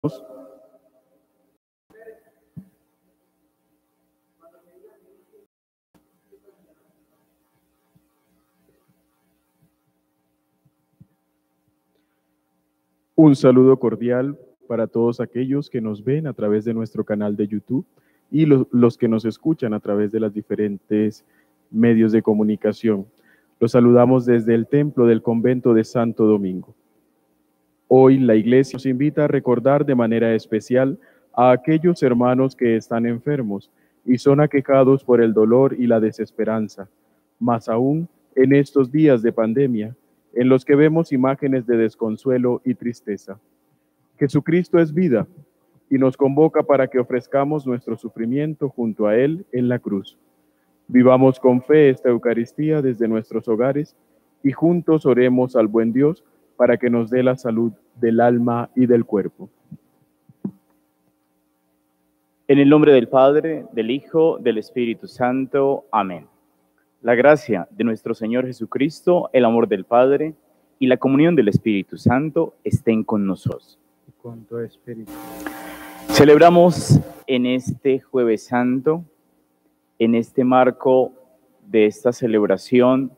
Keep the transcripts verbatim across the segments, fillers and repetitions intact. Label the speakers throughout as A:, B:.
A: Un saludo cordial para todos aquellos que nos ven a través de nuestro canal de YouTube y los, los que nos escuchan a través de los diferentes medios de comunicación. Los saludamos desde el templo del convento de Santo Domingo. Hoy la Iglesia nos invita a recordar de manera especial a aquellos hermanos que están enfermos y son aquejados por el dolor y la desesperanza, más aún en estos días de pandemia, en los que vemos imágenes de desconsuelo y tristeza. Jesucristo es vida y nos convoca para que ofrezcamos nuestro sufrimiento junto a Él en la cruz. Vivamos con fe esta Eucaristía desde nuestros hogares y juntos oremos al buen Dios para que nos dé la salud del alma y del cuerpo.
B: En el nombre del Padre, del Hijo, del Espíritu Santo. Amén. La gracia de nuestro Señor Jesucristo, el amor del Padre y la comunión del Espíritu Santo estén con nosotros.
A: Con tu espíritu.
B: Celebramos en este Jueves Santo, en este marco de esta celebración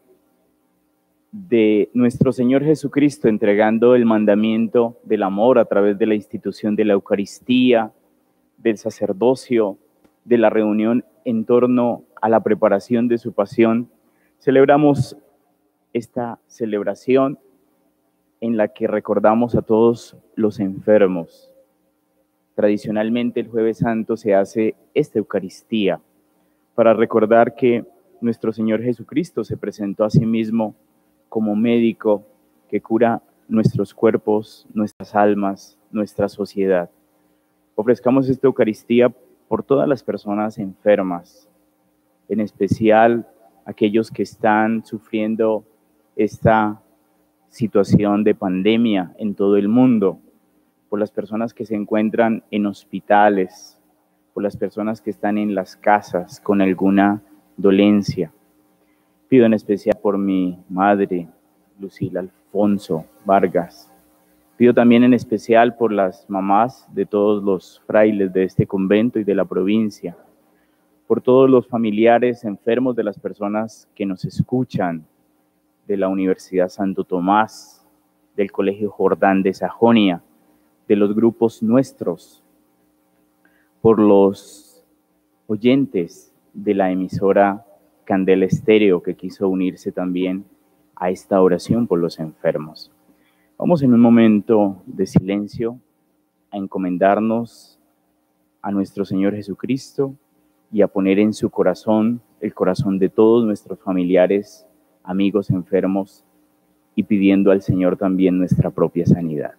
B: de nuestro Señor Jesucristo entregando el mandamiento del amor a través de la institución de la Eucaristía, del sacerdocio, de la reunión en torno a la preparación de su pasión. Celebramos esta celebración en la que recordamos a todos los enfermos. Tradicionalmente el Jueves Santo se hace esta Eucaristía para recordar que nuestro Señor Jesucristo se presentó a sí mismo como médico que cura nuestros cuerpos, nuestras almas, nuestra sociedad. Ofrezcamos esta Eucaristía por todas las personas enfermas, en especial aquellos que están sufriendo esta situación de pandemia en todo el mundo, por las personas que se encuentran en hospitales, por las personas que están en las casas con alguna dolencia. Pido en especial por mi madre, Lucila Alfonso Vargas. Pido también en especial por las mamás de todos los frailes de este convento y de la provincia, por todos los familiares enfermos de las personas que nos escuchan, de la Universidad Santo Tomás, del Colegio Jordán de Sajonia, de los grupos nuestros, por los oyentes de la emisora Candela Estéreo que quiso unirse también a esta oración por los enfermos. Vamos en un momento de silencio a encomendarnos a nuestro Señor Jesucristo y a poner en su corazón el corazón de todos nuestros familiares, amigos enfermos y pidiendo al Señor también nuestra propia sanidad.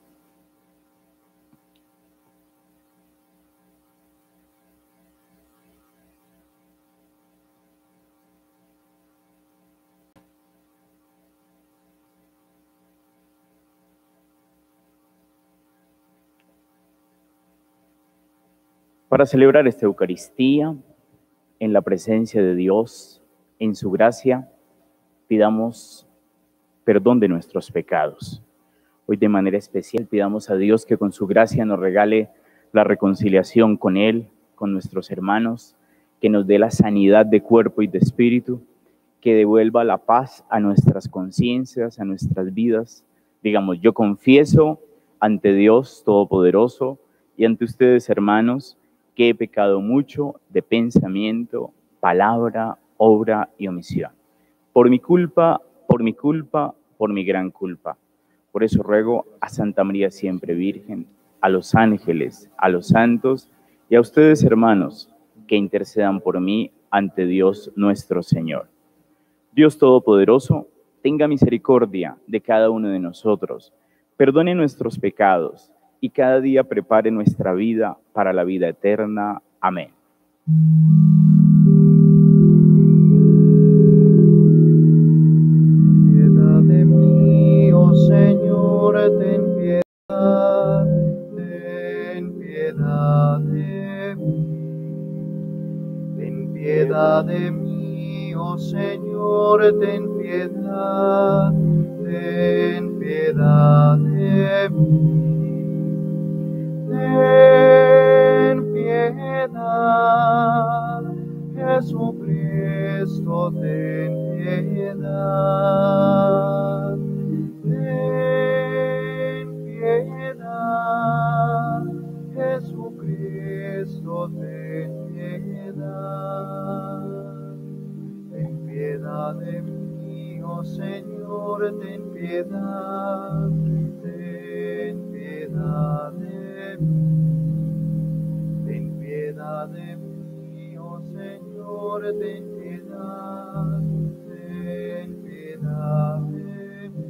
B: Para celebrar esta Eucaristía, en la presencia de Dios, en su gracia, pidamos perdón de nuestros pecados. Hoy de manera especial pidamos a Dios que con su gracia nos regale la reconciliación con Él, con nuestros hermanos, que nos dé la sanidad de cuerpo y de espíritu, que devuelva la paz a nuestras conciencias, a nuestras vidas. Digamos, yo confieso ante Dios Todopoderoso y ante ustedes, hermanos, que he pecado mucho de pensamiento, palabra, obra y omisión. Por mi culpa, por mi culpa, por mi gran culpa. Por eso ruego a Santa María siempre Virgen, a los ángeles, a los santos y a ustedes, hermanos, que intercedan por mí ante Dios nuestro Señor. Dios Todopoderoso, tenga misericordia de cada uno de nosotros, perdone nuestros pecados y cada día prepare nuestra vida para la vida eterna. Amén.
C: Piedad de mí, oh Señor, ten piedad, ten piedad de mí. Ten piedad de mí, oh Señor, ten piedad, ten piedad de mí. ten piedad. Ten piedad, Jesucristo, ten piedad. Ten piedad de mí, oh Señor, ten piedad. Ten piedad de mí. Ten piedad de mí, oh Señor, ten piedad. Ten piedad de mí.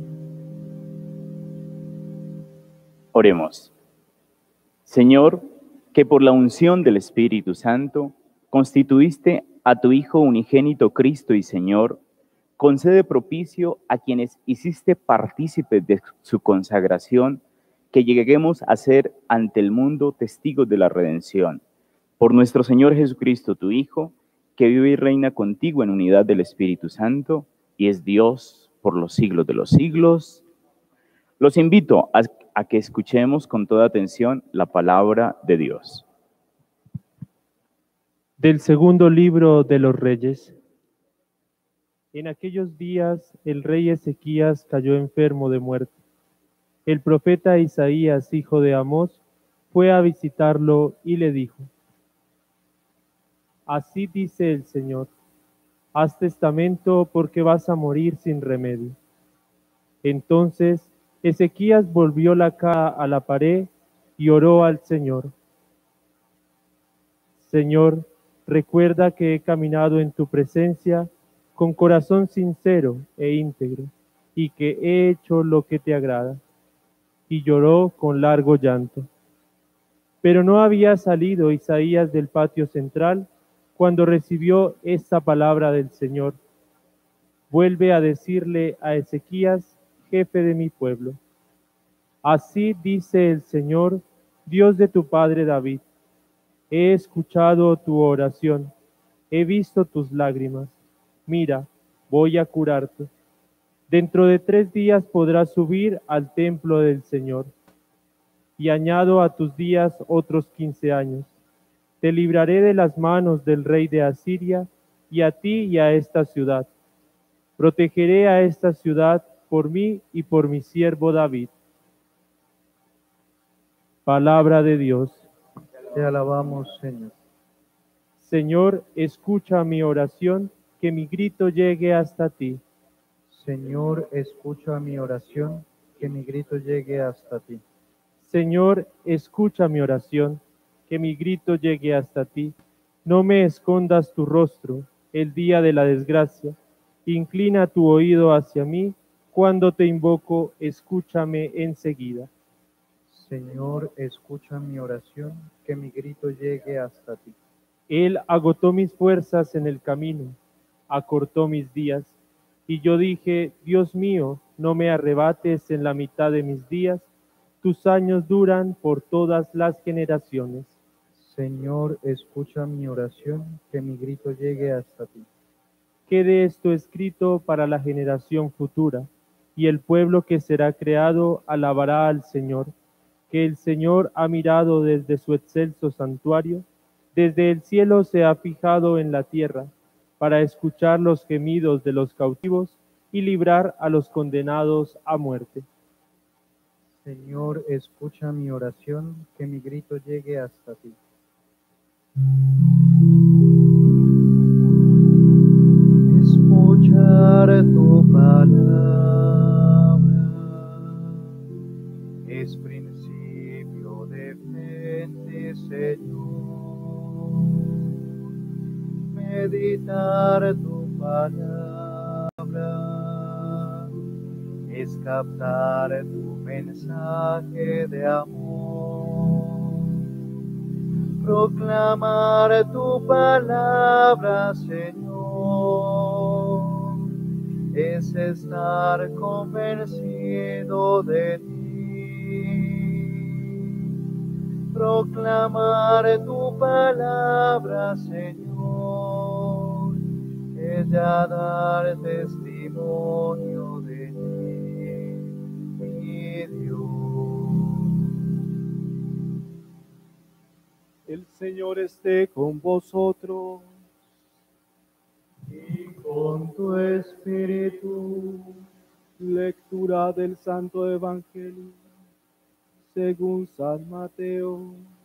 B: Oremos. Señor, que por la unción del Espíritu Santo constituiste a tu Hijo unigénito Cristo y Señor, concede propicio a quienes hiciste partícipes de su consagración, que lleguemos a ser ante el mundo testigos de la redención. Por nuestro Señor Jesucristo, tu Hijo, que vive y reina contigo en unidad del Espíritu Santo, y es Dios por los siglos de los siglos. Los invito a, a que escuchemos con toda atención la palabra de Dios.
D: Del segundo libro de los Reyes. En aquellos días el rey Ezequías cayó enfermo de muerte. El profeta Isaías, hijo de Amós, fue a visitarlo y le dijo: Así dice el Señor, haz testamento porque vas a morir sin remedio. Entonces Ezequías volvió la cara a la pared y oró al Señor: Señor, recuerda que he caminado en tu presencia con corazón sincero e íntegro, y que he hecho lo que te agrada. Y lloró con largo llanto. Pero no había salido Isaías del patio central cuando recibió esta palabra del Señor: vuelve a decirle a Ezequías, jefe de mi pueblo: así dice el Señor, Dios de tu padre David: he escuchado tu oración, he visto tus lágrimas. Mira, voy a curarte. Dentro de tres días podrás subir al templo del Señor. Y añado a tus días otros quince años. Te libraré de las manos del rey de Asiria, y a ti y a esta ciudad. Protegeré a esta ciudad por mí y por mi siervo David. Palabra de Dios.
C: Te alabamos, Señor.
D: Señor, escucha mi oración, que mi grito llegue hasta ti.
C: Señor, escucha mi oración, que mi grito llegue hasta ti.
D: Señor, escucha mi oración, que mi grito llegue hasta ti. No me escondas tu rostro el día de la desgracia. Inclina tu oído hacia mí. Cuando te invoco, escúchame enseguida.
C: Señor, escucha mi oración, que mi grito llegue hasta ti.
D: Él agotó mis fuerzas en el camino, acortó mis días. Y yo dije: Dios mío, no me arrebates en la mitad de mis días. Tus años duran por todas las generaciones.
C: Señor, escucha mi oración, que mi grito llegue hasta ti.
D: Quede esto escrito para la generación futura, y el pueblo que será creado alabará al Señor, que el Señor ha mirado desde su excelso santuario, desde el cielo se ha fijado en la tierra, para escuchar los gemidos de los cautivos y librar a los condenados a muerte.
C: Señor, escucha mi oración, que mi grito llegue hasta ti. Escuchar tu palabra es principio de fe, Señor. Meditar tu palabra es captar tu mensaje de amor. Proclamar tu palabra, Señor, es estar convencido de ti. Proclamar tu palabra, Señor, es ya dar testimonio de ti, mi Dios.
D: El Señor esté con vosotros.
C: Y con con tu espíritu.
D: Lectura del Santo Evangelio según San Mateo.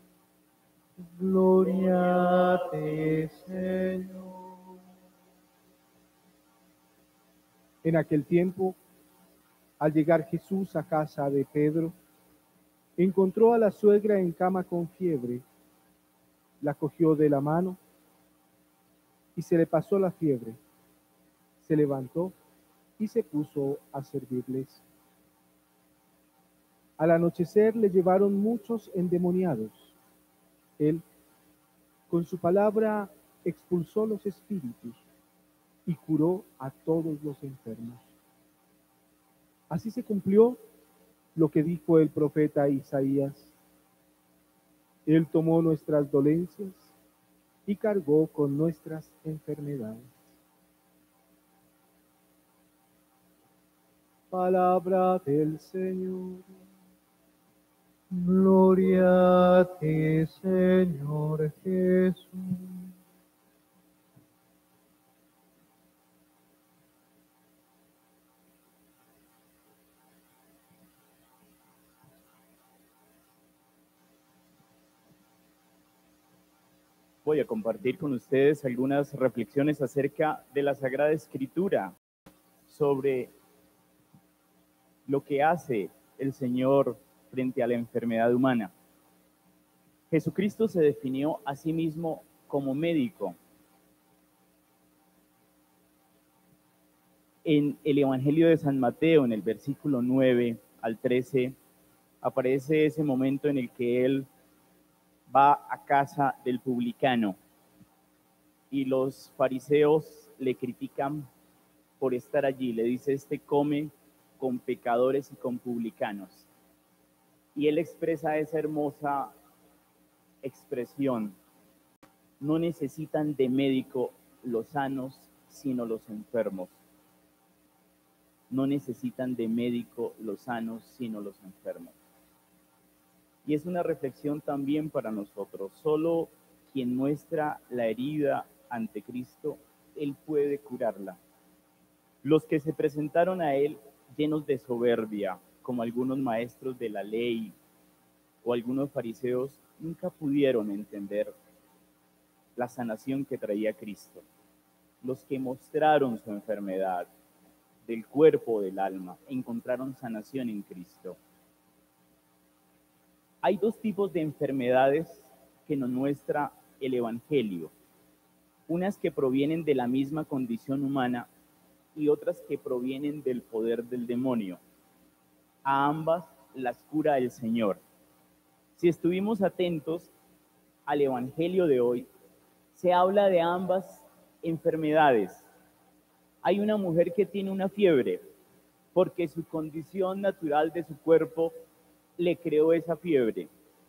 C: Gloria a ti, Señor.
E: En aquel tiempo, al llegar Jesús a casa de Pedro, encontró a la suegra en cama con fiebre. La cogió de la mano y se le pasó la fiebre. Se levantó y se puso a servirles. Al anochecer le llevaron muchos endemoniados. Él, con su palabra, expulsó los espíritus y curó a todos los enfermos. Así se cumplió lo que dijo el profeta Isaías. Él tomó nuestras dolencias y cargó con nuestras enfermedades. Palabra del Señor.
C: Gloria a ti, Señor Jesús.
B: Voy a compartir con ustedes algunas reflexiones acerca de la Sagrada Escritura sobre lo que hace el Señor frente a la enfermedad humana. Jesucristo se definió a sí mismo como médico. En el Evangelio de San Mateo, en el versículo nueve al trece, aparece ese momento en el que él va a casa del publicano y los fariseos le critican por estar allí. Le dice, este come con pecadores y con publicanos. Y él expresa esa hermosa expresión: no necesitan de médico los sanos, sino los enfermos. No necesitan de médico los sanos, sino los enfermos. Y es una reflexión también para nosotros. Solo quien muestra la herida ante Cristo, Él puede curarla. Los que se presentaron a Él llenos de soberbia, como algunos maestros de la ley o algunos fariseos, nunca pudieron entender la sanación que traía Cristo. Los que mostraron su enfermedad del cuerpo o del alma, encontraron sanación en Cristo. Hay dos tipos de enfermedades que nos muestra el Evangelio. Unas que provienen de la misma condición humana y otras que provienen del poder del demonio. A ambas las cura el Señor. Si estuvimos atentos al Evangelio de hoy, se habla de ambas enfermedades. Hay una mujer que tiene una fiebre porque su condición natural de su cuerpo le creó esa fiebre.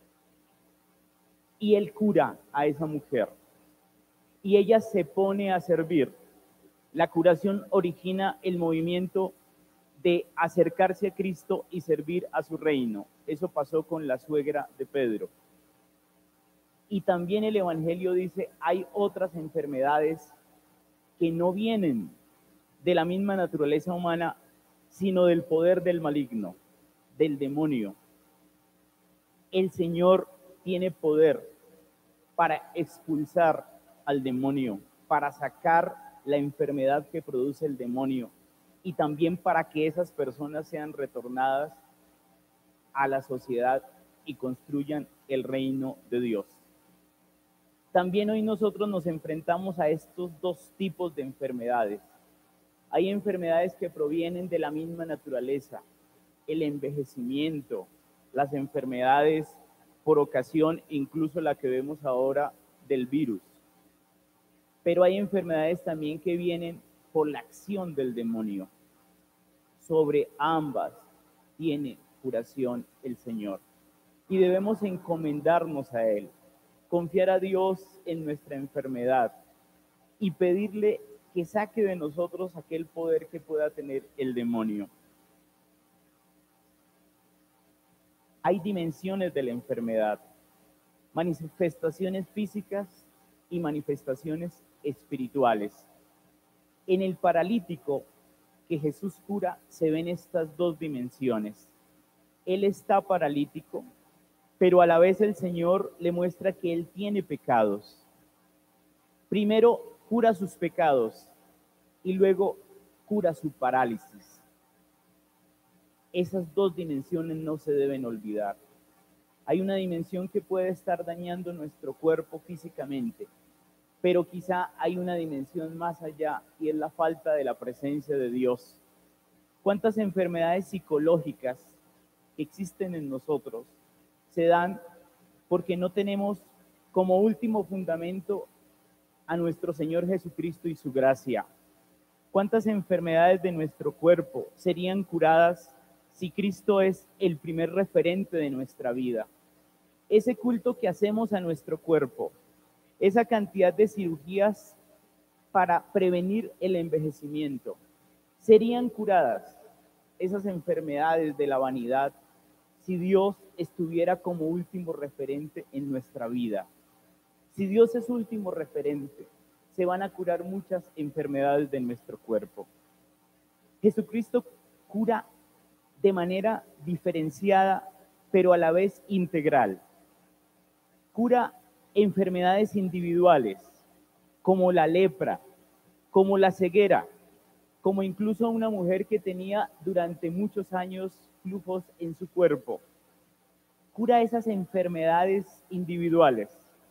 B: Y él cura a esa mujer. Y ella se pone a servir. La curación origina el movimiento de acercarse a Cristo y servir a su reino. Eso pasó con la suegra de Pedro. Y también el Evangelio dice, hay otras enfermedades que no vienen de la misma naturaleza humana, sino del poder del maligno, del demonio. El Señor tiene poder para expulsar al demonio, para sacar la enfermedad que produce el demonio y también para que esas personas sean retornadas a la sociedad y construyan el reino de Dios. También hoy nosotros nos enfrentamos a estos dos tipos de enfermedades. Hay enfermedades que provienen de la misma naturaleza, el envejecimiento, las enfermedades por ocasión, incluso la que vemos ahora del virus. Pero hay enfermedades también que vienen por la acción del demonio. Sobre ambas tiene curación el Señor. Y debemos encomendarnos a Él, confiar a Dios en nuestra enfermedad y pedirle que saque de nosotros aquel poder que pueda tener el demonio. Hay dimensiones de la enfermedad, manifestaciones físicas y manifestaciones espirituales. En el paralítico que Jesús cura se ven estas dos dimensiones. Él está paralítico, pero a la vez el Señor le muestra que él tiene pecados. Primero cura sus pecados y luego cura su parálisis. Esas dos dimensiones no se deben olvidar. Hay una dimensión que puede estar dañando nuestro cuerpo físicamente, pero quizá hay una dimensión más allá y es la falta de la presencia de Dios. ¿Cuántas enfermedades psicológicas que existen en nosotros se dan porque no tenemos como último fundamento a nuestro Señor Jesucristo y su gracia? ¿Cuántas enfermedades de nuestro cuerpo serían curadas si Cristo es el primer referente de nuestra vida? Ese culto que hacemos a nuestro cuerpo, esa cantidad de cirugías para prevenir el envejecimiento, serían curadas esas enfermedades de la vanidad si Dios estuviera como último referente en nuestra vida. Si Dios es último referente, se van a curar muchas enfermedades de nuestro cuerpo. Jesucristo cura de manera diferenciada, pero a la vez integral. Cura enfermedades individuales, como la lepra, como la ceguera, como incluso una mujer que tenía durante muchos años flujos en su cuerpo. Cura esas enfermedades individuales.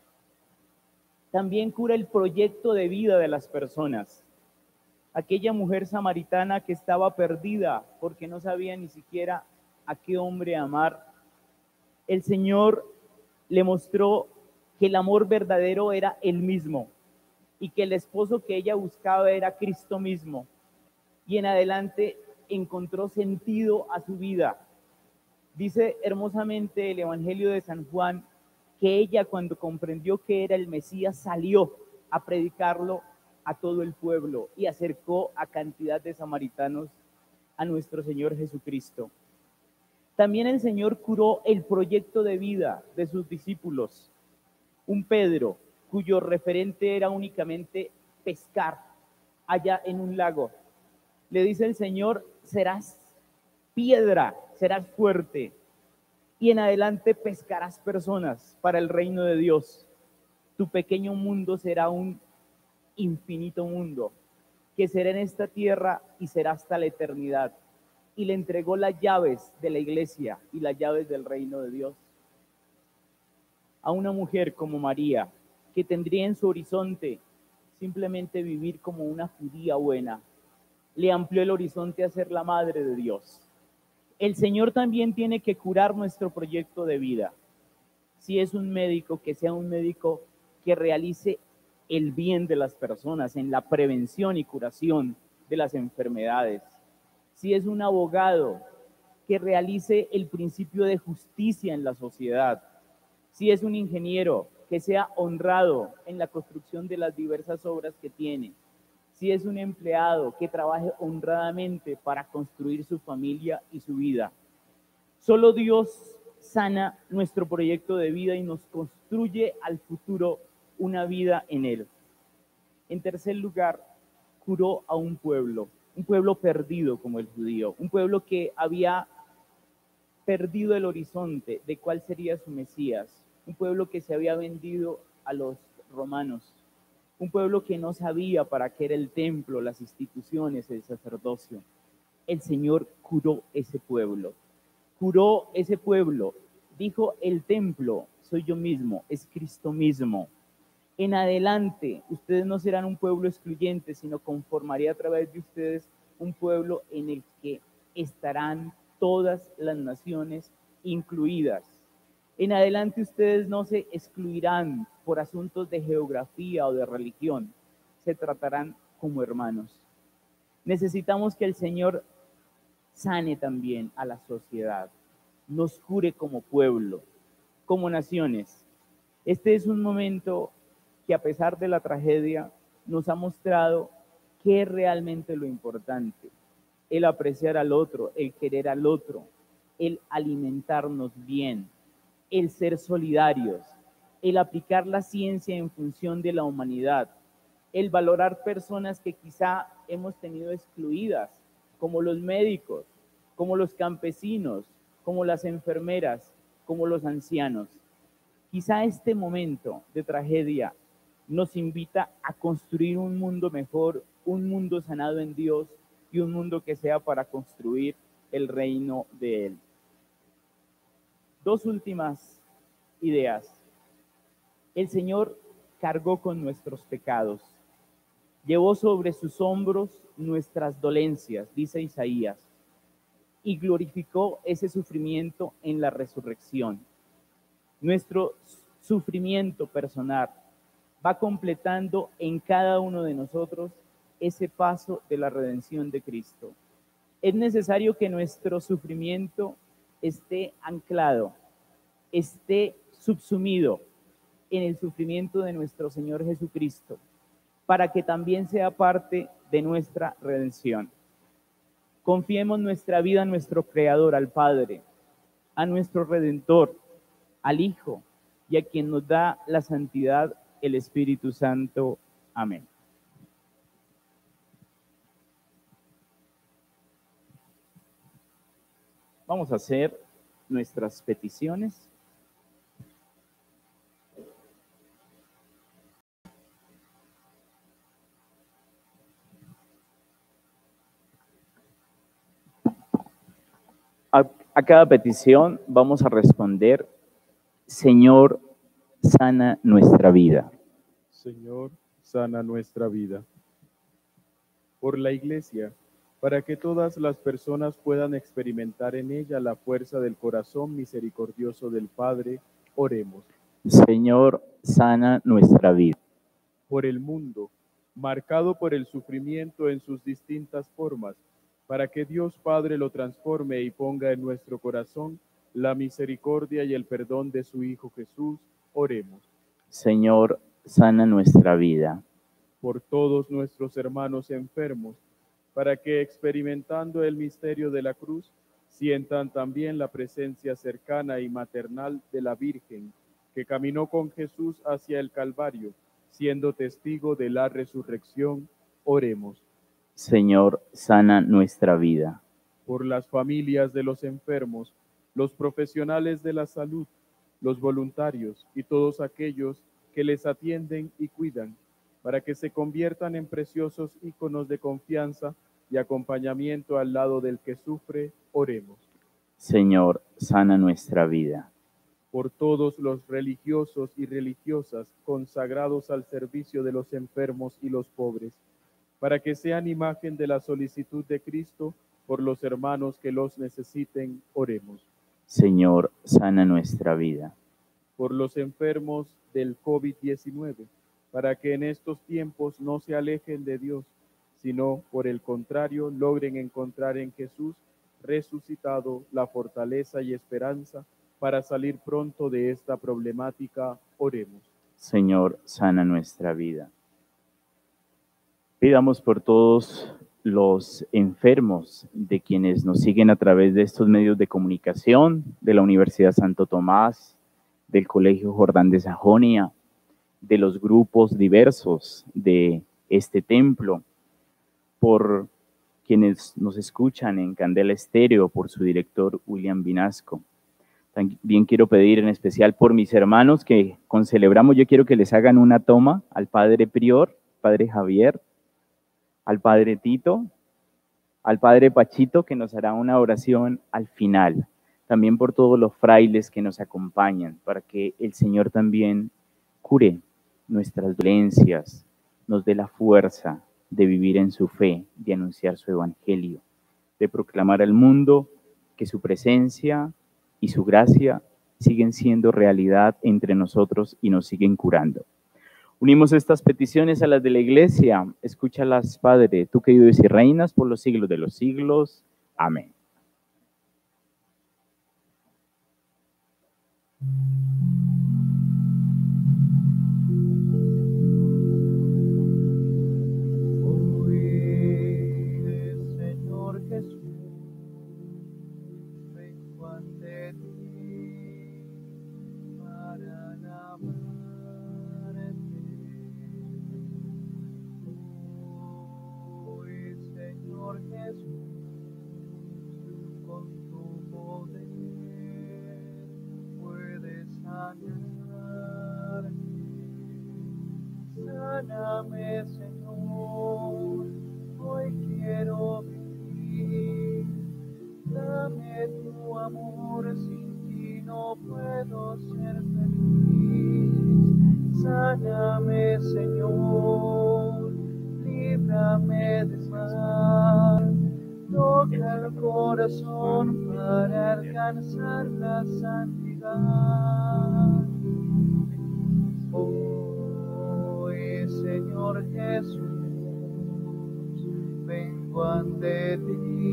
B: También cura el proyecto de vida de las personas. Aquella mujer samaritana que estaba perdida porque no sabía ni siquiera a qué hombre amar, el Señor le mostró que el amor verdadero era Él mismo y que el esposo que ella buscaba era Cristo mismo. Y en adelante encontró sentido a su vida. Dice hermosamente el Evangelio de San Juan que ella, cuando comprendió que era el Mesías, salió a predicarlo a todo el pueblo y acercó a cantidad de samaritanos a nuestro Señor Jesucristo. También el Señor curó el proyecto de vida de sus discípulos. Un Pedro, cuyo referente era únicamente pescar allá en un lago. Le dice el Señor: serás piedra, serás fuerte, y en adelante pescarás personas para el reino de Dios. Tu pequeño mundo será un infinito mundo, que será en esta tierra y será hasta la eternidad. Y le entregó las llaves de la iglesia y las llaves del reino de Dios a una mujer como María, que tendría en su horizonte simplemente vivir como una judía buena. Le amplió el horizonte a ser la madre de Dios. El Señor también tiene que curar nuestro proyecto de vida. Si es un médico, que sea un médico que realice el bien de las personas en la prevención y curación de las enfermedades. Si es un abogado, que realice el principio de justicia en la sociedad. Si es un ingeniero, que sea honrado en la construcción de las diversas obras que tiene. Si es un empleado, que trabaje honradamente para construir su familia y su vida. Solo Dios sana nuestro proyecto de vida y nos construye al futuro una vida en Él. En tercer lugar, curó a un pueblo, un pueblo perdido como el judío, un pueblo que había perdido el horizonte de cuál sería su Mesías, un pueblo que se había vendido a los romanos, un pueblo que no sabía para qué era el templo, las instituciones, el sacerdocio. El Señor curó ese pueblo, curó ese pueblo, dijo: el templo soy yo mismo, es Cristo mismo. En adelante, ustedes no serán un pueblo excluyente, sino conformaré a través de ustedes un pueblo en el que estarán todas las naciones incluidas. En adelante ustedes no se excluirán por asuntos de geografía o de religión, se tratarán como hermanos. Necesitamos que el Señor sane también a la sociedad, nos cure como pueblo, como naciones. Este es un momento que, a pesar de la tragedia, nos ha mostrado qué es realmente lo importante: el apreciar al otro, el querer al otro, el alimentarnos bien, el ser solidarios, el aplicar la ciencia en función de la humanidad, el valorar personas que quizá hemos tenido excluidas, como los médicos, como los campesinos, como las enfermeras, como los ancianos. Quizá este momento de tragedia nos invita a construir un mundo mejor, un mundo sanado en Dios y un mundo que sea para construir el reino de Él. Dos últimas ideas. El Señor cargó con nuestros pecados, llevó sobre sus hombros nuestras dolencias, dice Isaías, y glorificó ese sufrimiento en la resurrección. Nuestro sufrimiento personal va completando en cada uno de nosotros ese paso de la redención de Cristo. Es necesario que nuestro sufrimiento esté anclado, esté subsumido en el sufrimiento de nuestro Señor Jesucristo, para que también sea parte de nuestra redención. Confiemos nuestra vida a nuestro Creador, al Padre, a nuestro Redentor, al Hijo y a quien nos da la santidad, el Espíritu Santo. Amén. Vamos a hacer nuestras peticiones. A, a cada petición vamos a responder: Señor, sana nuestra vida.
A: Señor, sana nuestra vida. Por la Iglesia, para que todas las personas puedan experimentar en ella la fuerza del corazón misericordioso del Padre, oremos.
B: Señor, sana nuestra vida.
A: Por el mundo, marcado por el sufrimiento en sus distintas formas, para que Dios Padre lo transforme y ponga en nuestro corazón la misericordia y el perdón de su Hijo Jesús, oremos.
B: Señor, sana nuestra vida.
A: Por todos nuestros hermanos enfermos, para que experimentando el misterio de la cruz, sientan también la presencia cercana y maternal de la Virgen, que caminó con Jesús hacia el Calvario, siendo testigo de la resurrección, oremos.
B: Señor, sana nuestra vida.
A: Por las familias de los enfermos, los profesionales de la salud, los voluntarios y todos aquellos que les atienden y cuidan, para que se conviertan en preciosos íconos de confianza y acompañamiento al lado del que sufre, oremos.
B: Señor, sana nuestra vida.
A: Por todos los religiosos y religiosas consagrados al servicio de los enfermos y los pobres, para que sean imagen de la solicitud de Cristo por los hermanos que los necesiten, oremos.
B: Señor, sana nuestra vida.
A: Por los enfermos del COVID diecinueve, para que en estos tiempos no se alejen de Dios, sino por el contrario logren encontrar en Jesús resucitado la fortaleza y esperanza para salir pronto de esta problemática, oremos.
B: Señor, sana nuestra vida. Pidamos por todos los enfermos de quienes nos siguen a través de estos medios de comunicación, de la Universidad Santo Tomás, del Colegio Jordán de Sajonia, de los grupos diversos de este templo, por quienes nos escuchan en Candela Estéreo, por su director William Vinasco. También quiero pedir en especial por mis hermanos que con Celebramos, yo quiero que les hagan una toma al Padre Prior, Padre Javier, al Padre Tito, al Padre Pachito, que nos hará una oración al final. También por todos los frailes que nos acompañan, para que el Señor también cure nuestras dolencias, nos dé la fuerza de vivir en su fe, de anunciar su evangelio, de proclamar al mundo que su presencia y su gracia siguen siendo realidad entre nosotros y nos siguen curando. Unimos estas peticiones a las de la Iglesia. Escúchalas, Padre, tú que vives y reinas por los siglos de los siglos. Amén.
C: Señor Jesús, vengo ante ti para alabarte. con tu poder puedes sanarme. Sáname, Señor, hoy quiero vivir. Dame tu amor, sin ti no puedo ser feliz. Sáname, Señor, líbrame del mal. Toca el corazón para alcanzar la santidad. Hoy, Señor Jesús, vengo ante ti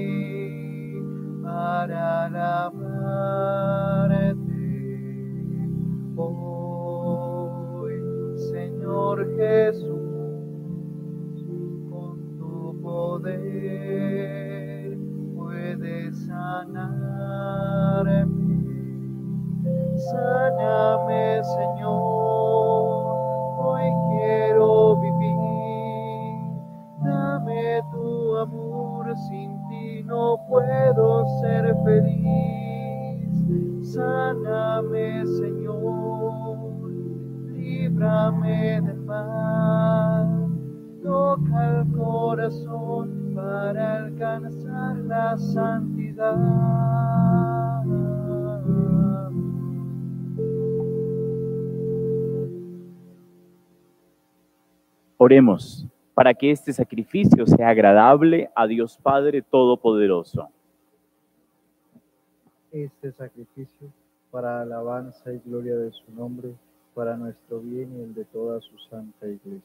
C: para alabarte. Hoy, Señor Jesús, con tu poder puedes sanarme. Sáname, Señor, hoy quiero vivir. Dame tu amor, sin ti no puedo ser feliz. Sáname, Señor, líbrame del mal. Toca el corazón para alcanzar la santidad.
B: Oremos para que este sacrificio sea agradable a Dios Padre Todopoderoso.
C: Este sacrificio para alabanza y gloria de su nombre, para nuestro bien y el de toda su santa Iglesia.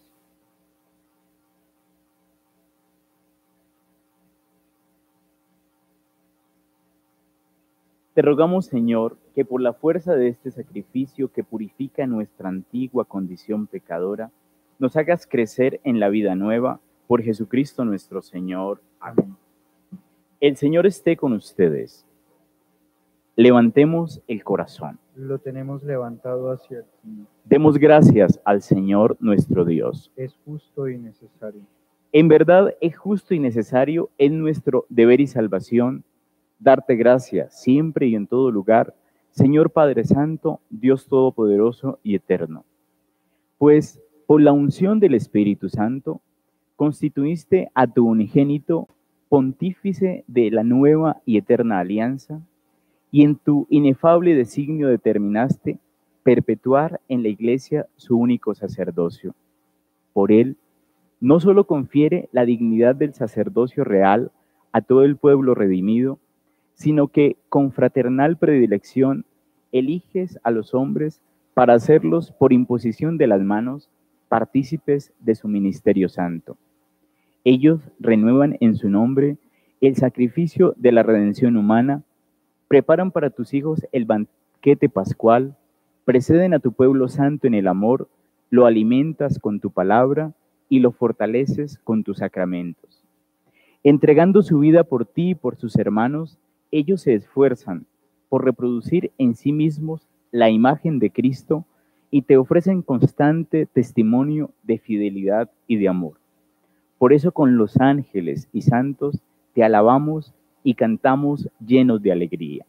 B: Te rogamos, Señor, que por la fuerza de este sacrificio que purifica nuestra antigua condición pecadora, nos hagas crecer en la vida nueva, por Jesucristo nuestro Señor. Amén. El Señor esté con ustedes. Levantemos el corazón.
C: Lo tenemos levantado hacia ti.
B: Demos gracias al Señor nuestro Dios.
C: Es justo y necesario.
B: En verdad es justo y necesario, es nuestro deber y salvación, darte gracias siempre y en todo lugar, Señor Padre Santo, Dios Todopoderoso y Eterno. Pues por la unción del Espíritu Santo, constituiste a tu unigénito pontífice de la nueva y eterna alianza, y en tu inefable designio determinaste perpetuar en la Iglesia su único sacerdocio. Por él, no solo confiere la dignidad del sacerdocio real a todo el pueblo redimido, sino que con fraternal predilección eliges a los hombres para hacerlos por imposición de las manos partícipes de su ministerio santo. Ellos renuevan en su nombre el sacrificio de la redención humana, preparan para tus hijos el banquete pascual, preceden a tu pueblo santo en el amor, lo alimentas con tu palabra y lo fortaleces con tus sacramentos. Entregando su vida por ti y por sus hermanos, ellos se esfuerzan por reproducir en sí mismos la imagen de Cristo y te ofrecen constante testimonio de fidelidad y de amor. Por eso con los ángeles y santos te alabamos y cantamos llenos de alegría.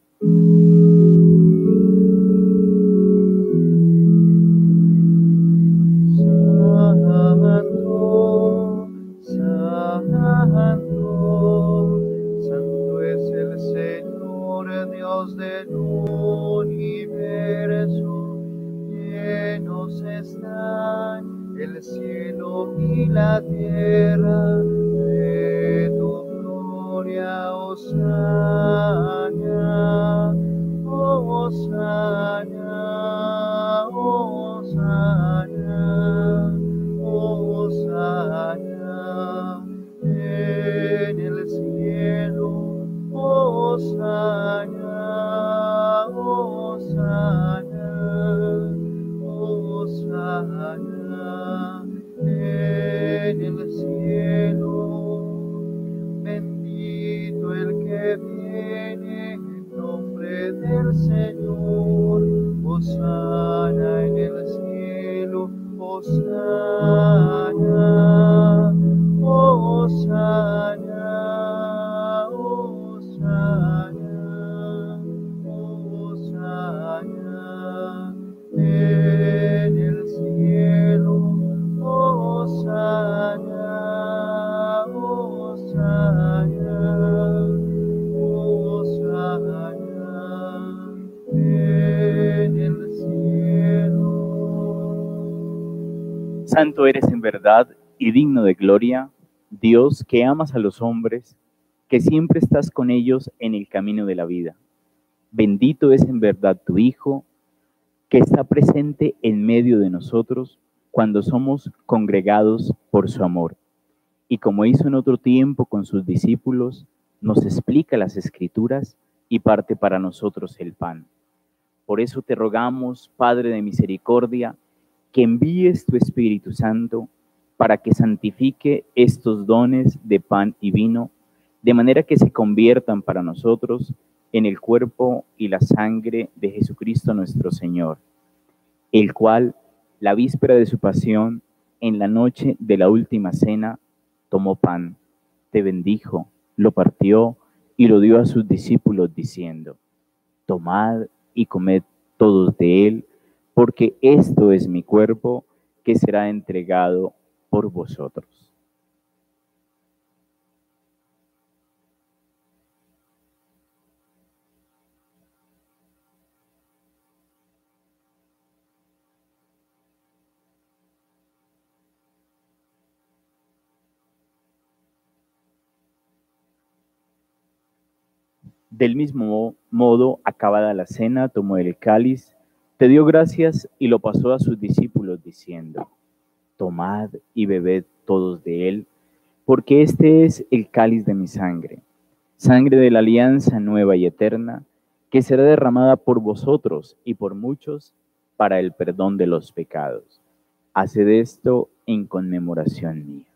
C: Santo, santo, santo es el Señor, Dios del universo. Llenos están el cielo y la tierra de tu gloria. Hosanna, Hosanna, Hosanna, Hosanna en el cielo. Hosanna, Hosanna, Hosanna en el cielo. Bendito el que viene en nombre del Señor. Hosanna en el cielo. Hosanna, Hosanna,
B: Santo eres en verdad y digno de gloria, Dios que amas a los hombres, que siempre estás con ellos en el camino de la vida. Bendito es en verdad tu Hijo, que está presente en medio de nosotros cuando somos congregados por su amor. Y como hizo en otro tiempo con sus discípulos, nos explica las Escrituras y parte para nosotros el pan. Por eso te rogamos, Padre de misericordia, que envíes tu Espíritu Santo para que santifique estos dones de pan y vino, de manera que se conviertan para nosotros en el cuerpo y la sangre de Jesucristo nuestro Señor, el cual, la víspera de su pasión, en la noche de la última cena, tomó pan, te bendijo, lo partió y lo dio a sus discípulos diciendo: tomad y comed todos de él, porque esto es mi cuerpo que será entregado por vosotros. Del mismo modo, acabada la cena, tomó el cáliz, te dio gracias y lo pasó a sus discípulos diciendo: tomad y bebed todos de él, porque este es el cáliz de mi sangre, sangre de la alianza nueva y eterna, que será derramada por vosotros y por muchos para el perdón de los pecados. Haced esto en conmemoración mía.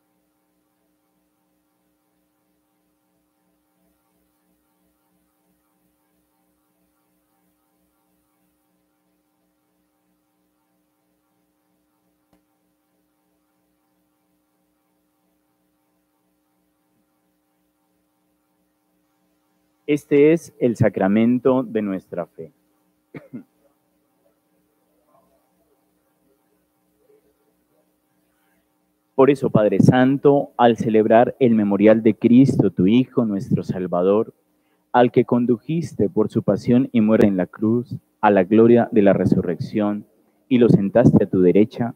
B: Este es el sacramento de nuestra fe. Por eso, Padre Santo, al celebrar el memorial de Cristo, tu Hijo, nuestro Salvador, al que condujiste por su pasión y muerte en la cruz, a la gloria de la resurrección, y lo sentaste a tu derecha,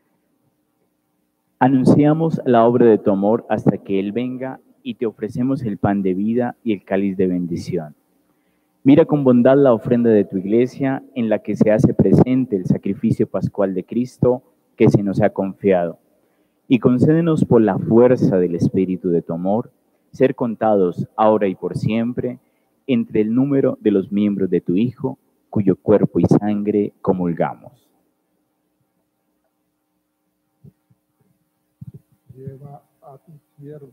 B: anunciamos la obra de tu amor hasta que Él venga, y te ofrecemos el pan de vida y el cáliz de bendición. Mira con bondad la ofrenda de tu iglesia, en la que se hace presente el sacrificio pascual de Cristo que se nos ha confiado. Y concédenos por la fuerza del Espíritu de tu amor, ser contados ahora y por siempre entre el número de los miembros de tu Hijo, cuyo cuerpo y sangre comulgamos.
F: Lleva a tu siervo.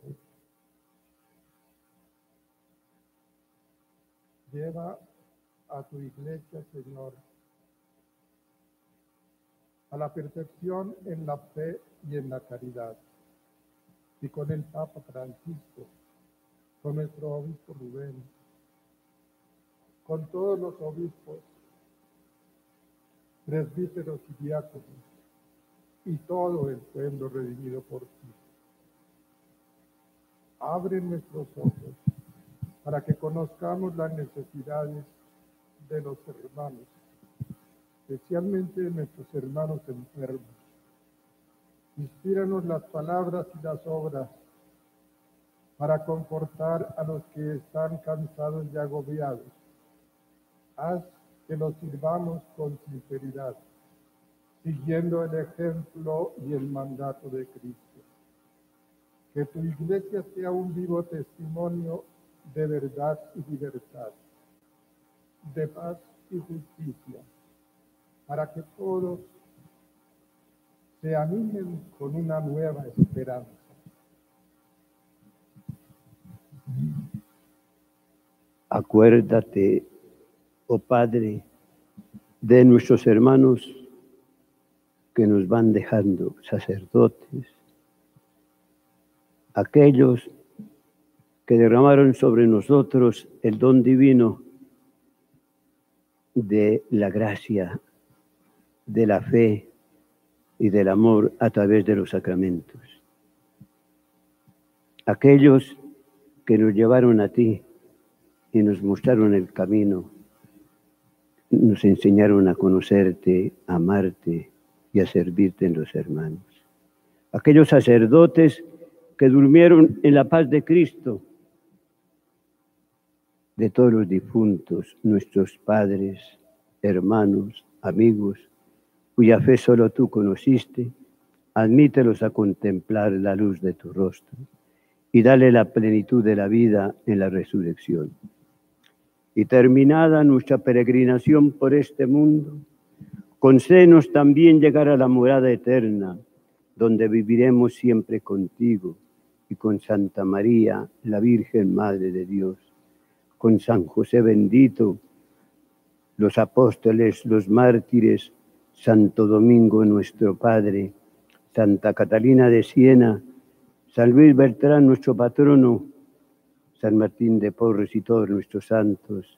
F: Lleva a tu iglesia, Señor, a la perfección en la fe y en la caridad. Y con el Papa Francisco, con nuestro obispo Rubén, con todos los obispos, presbíteros y diáconos, y todo el pueblo redimido por ti. Abre nuestros ojos para que conozcamos las necesidades de los hermanos, especialmente de nuestros hermanos enfermos. Inspíranos las palabras y las obras para confortar a los que están cansados y agobiados. Haz que los sirvamos con sinceridad, siguiendo el ejemplo y el mandato de Cristo. Que tu iglesia sea un vivo testimonio de verdad y libertad, de paz y justicia, para que todos se animen con una nueva esperanza.
G: Acuérdate, oh Padre, de nuestros hermanos que nos van dejando, sacerdotes, aquellos que derramaron sobre nosotros el don divino de la gracia, de la fe y del amor a través de los sacramentos. Aquellos que nos llevaron a ti y nos mostraron el camino, nos enseñaron a conocerte, a amarte y a servirte en los hermanos. Aquellos sacerdotes que durmieron en la paz de Cristo, de todos los difuntos, nuestros padres, hermanos, amigos, cuya fe solo tú conociste, admítelos a contemplar la luz de tu rostro y dale la plenitud de la vida en la resurrección. Y terminada nuestra peregrinación por este mundo, concédenos también llegar a la morada eterna, donde viviremos siempre contigo y con Santa María, la Virgen Madre de Dios, con San José bendito, los apóstoles, los mártires, Santo Domingo nuestro Padre, Santa Catalina de Siena, San Luis Bertrán nuestro patrono, San Martín de Porres y todos nuestros santos.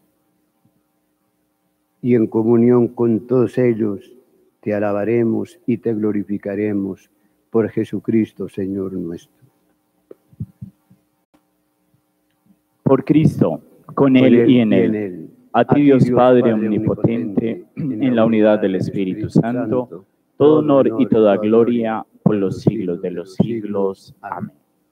G: Y en comunión con todos ellos te alabaremos y te glorificaremos por Jesucristo, Señor nuestro.
B: Por Cristo, con, con Él, él y en Él. Y en él. A ti, Dios, Dios Padre, Padre omnipotente, omnipotente, en la unidad del Espíritu Santo, Santo todo honor y toda gloria por los siglos de los siglos. Amén.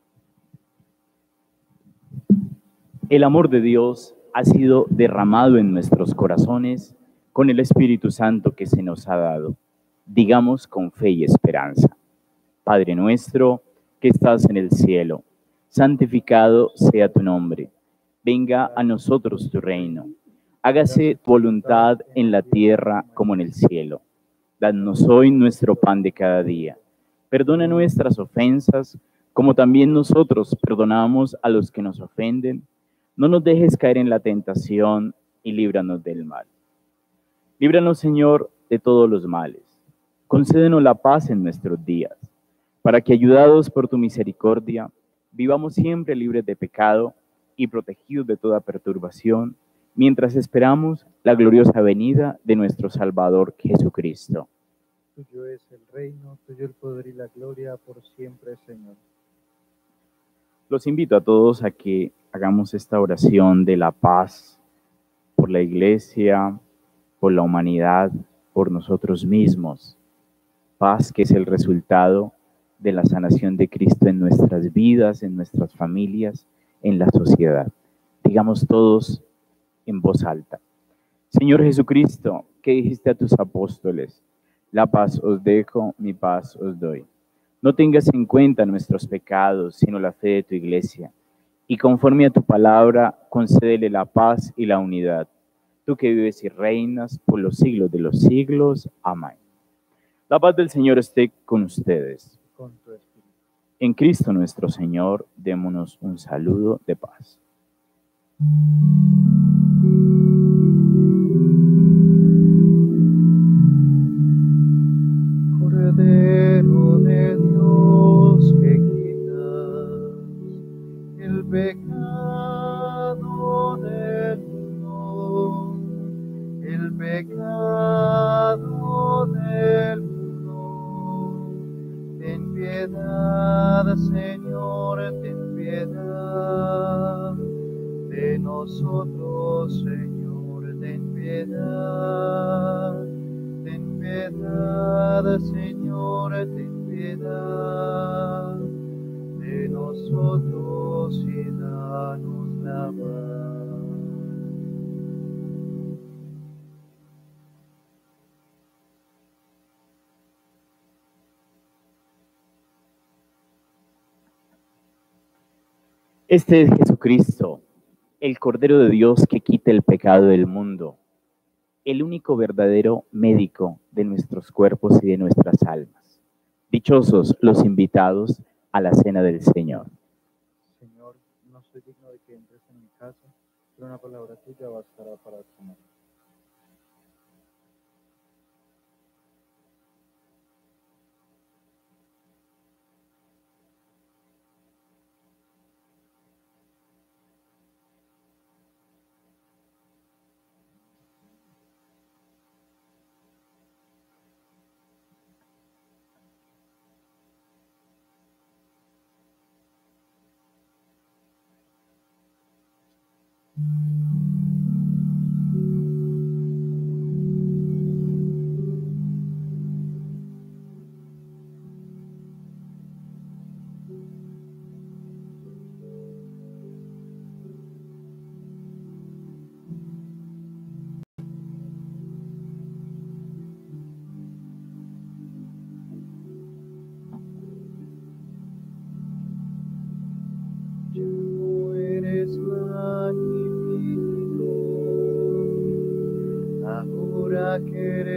B: El amor de Dios ha sido derramado en nuestros corazones con el Espíritu Santo que se nos ha dado. Digamos con fe y esperanza. Padre nuestro, que estás en el cielo, santificado sea tu nombre. Venga a nosotros tu reino. Hágase tu voluntad en la tierra como en el cielo. Danos hoy nuestro pan de cada día. Perdona nuestras ofensas, como también nosotros perdonamos a los que nos ofenden. No nos dejes caer en la tentación y líbranos del mal. Líbranos, Señor, de todos los males. Concédenos la paz en nuestros días, para que, ayudados por tu misericordia, vivamos siempre libres de pecado y protegidos de toda perturbación, mientras esperamos la gloriosa venida de nuestro Salvador Jesucristo.
C: Tuyo es el reino, tuyo el poder y la gloria por siempre, Señor.
B: Los invito a todos a que hagamos esta oración de la paz por la Iglesia, por la humanidad, por nosotros mismos. Paz que es el resultado de la sanación de Cristo en nuestras vidas, en nuestras familias, en la sociedad. Digamos todos en voz alta. Señor Jesucristo, que dijiste a tus apóstoles, la paz os dejo, mi paz os doy. No tengas en cuenta nuestros pecados, sino la fe de tu Iglesia. Y conforme a tu palabra, concédele la paz y la unidad. Tú que vives y reinas por los siglos de los siglos. Amén. La paz del Señor esté con ustedes.
C: Con tu espíritu.
B: En Cristo nuestro Señor, démonos un saludo de paz.
C: Cordero de Dios, que quitas el pecado del mundo, el pecado del mundo, ten piedad, Señor, ten piedad de nosotros, Señor, ten piedad. Ten piedad, Señor, ten piedad de nosotros y danos la paz.
B: Este es Jesucristo, el Cordero de Dios que quita el pecado del mundo, el único verdadero médico de nuestros cuerpos y de nuestras almas. Dichosos los invitados a la cena del Señor.
C: Señor, no soy digno de que entres en mi casa, pero una palabra tuya bastará para comer.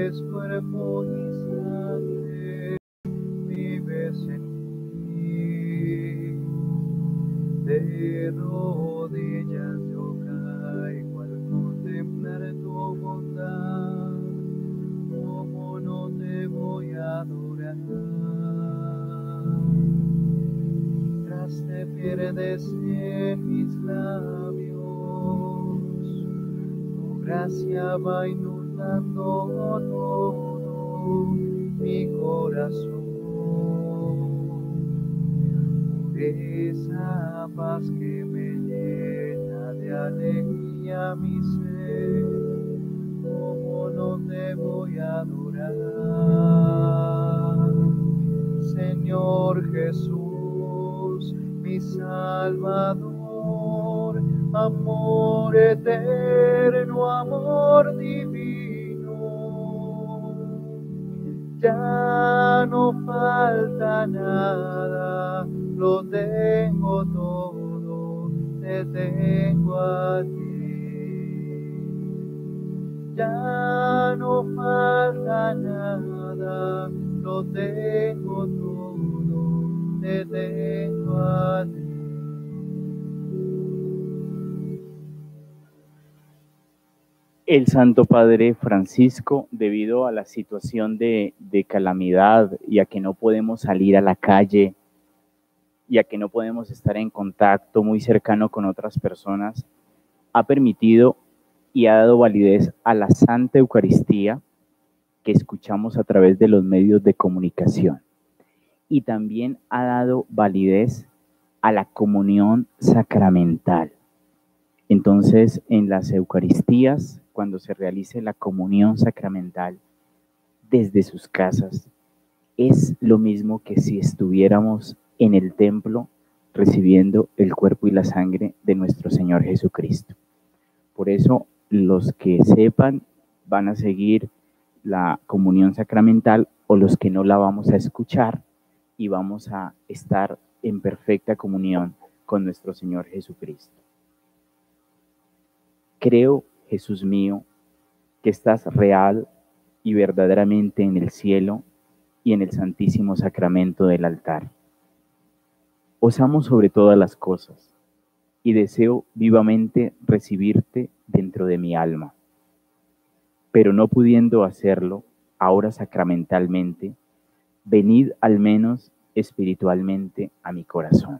C: eres cuerpo y sangre, vives en mí. De rodillas yo caigo al contemplar tu bondad, como no te voy a adorar. Mientras te pierdes en mis labios, tu gracia va inundando todo mi corazón. Por esa paz que me llena de alegría mi ser, ¿cómo no te voy a adorar? Señor Jesús, mi Salvador, amor eterno, amor divino, ya no falta nada, lo tengo todo, te tengo a ti. Ya no falta nada, lo tengo todo, te tengo a ti.
B: El Santo Padre Francisco, debido a la situación de, de calamidad y a que no podemos salir a la calle y a que no podemos estar en contacto muy cercano con otras personas, ha permitido y ha dado validez a la Santa Eucaristía que escuchamos a través de los medios de comunicación. Y también ha dado validez a la comunión sacramental. Entonces, en las Eucaristías, cuando se realice la comunión sacramental desde sus casas, es lo mismo que si estuviéramos en el templo recibiendo el cuerpo y la sangre de nuestro Señor Jesucristo. Por eso, los que sepan van a seguir la comunión sacramental, o los que no la vamos a escuchar y vamos a estar en perfecta comunión con nuestro Señor Jesucristo. Creo, Jesús mío, que estás real y verdaderamente en el cielo y en el santísimo sacramento del altar. Os amo sobre todas las cosas y deseo vivamente recibirte dentro de mi alma. Pero no pudiendo hacerlo ahora sacramentalmente, venid al menos espiritualmente a mi corazón.